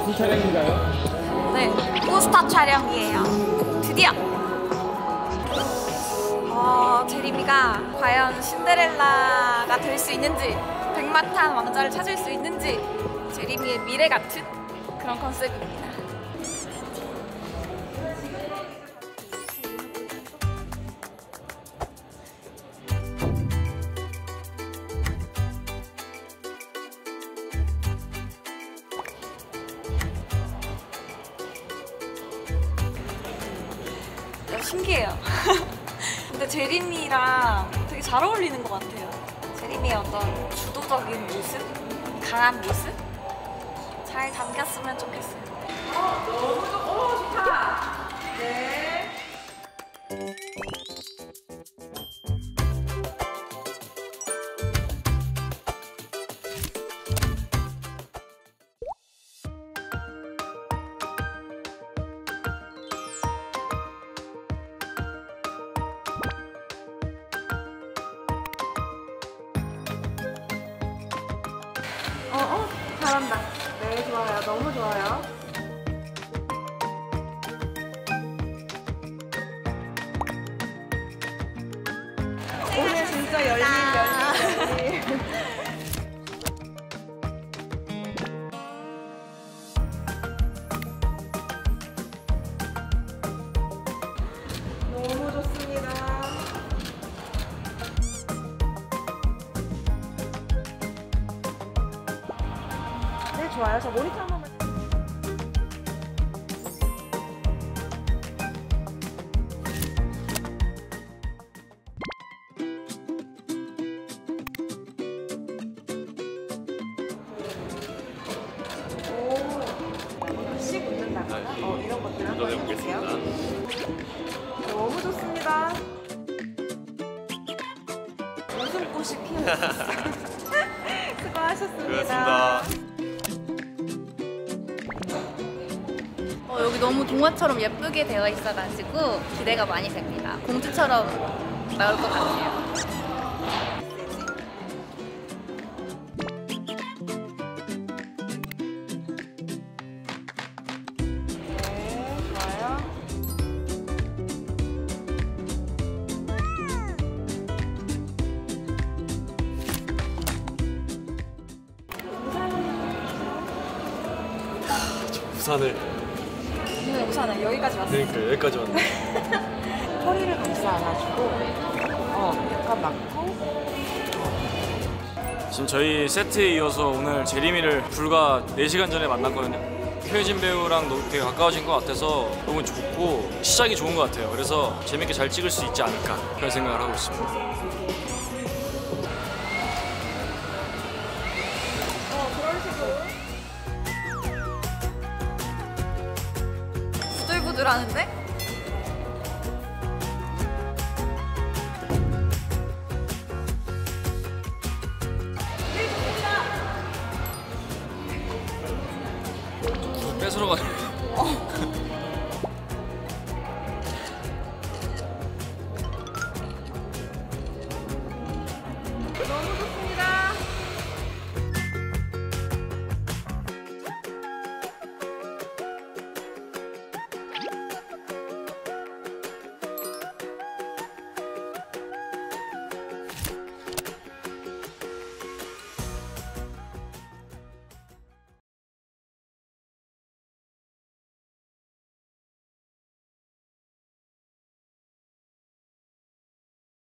무슨 촬영인가요? 네, 포스터 촬영이에요. 드디어! 제리미가 과연 신데렐라가 될 수 있는지, 백마탄 왕자를 찾을 수 있는지, 제리미의 미래 같은 그런 컨셉입니다. 신기해요. 근데 제리미랑 되게 잘 어울리는 것 같아요. 제리미의 어떤 주도적인 모습? 강한 모습? 잘 담겼으면 좋겠어요. 너무 좋다! 네. 잘한다. 네, 좋아요. 너무 좋아요. 오늘 진짜 열린. 너무 좋습니다. 네, 좋아요. 저 모니터 한 번만. 씩 웃는다거나 이런 것들 한번 해볼게요. 너무 좋습니다. 웃음꽃이 피어있었어요. 수고하셨습니다. 여기 너무 동화처럼 예쁘게 되어 있어가지고 기대가 많이 됩니다. 공주처럼 나올 것 같아요. 네, 좋아요. 부산을. 우선은 여기까지 왔어요. 그러니까 여기까지 왔네. 허리를 감싸가지고 약간 막고. 지금 저희 세트에 이어서 오늘 제리미를 불과 4시간 전에 만났거든요. 표혜진 배우랑 너무 되게 가까워진 것 같아서 너무 좋고 시작이 좋은 것 같아요. 그래서 재밌게 잘 찍을 수 있지 않을까 그런 생각을 하고 있습니다. 그런 식으로. 부들부들하는데? 뺏으러 가요.